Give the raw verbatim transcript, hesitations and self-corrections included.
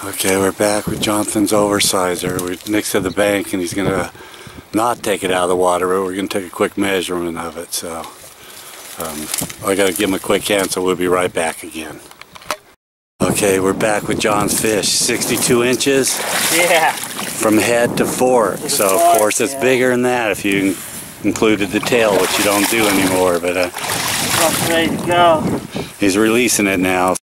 Okay, we're back with Jonathan's Oversizer. We're next to the bank and he's going to not take it out of the water, but we're going to take a quick measurement of it. So um, I got to give him a quick hand, so we'll be right back again. Okay, we're back with John's fish. sixty-two inches? Yeah. From head to fork. To so fork, of course it's yeah. bigger than that if you included the tail, which you don't do anymore. But uh, That's ready to go. He's releasing it now.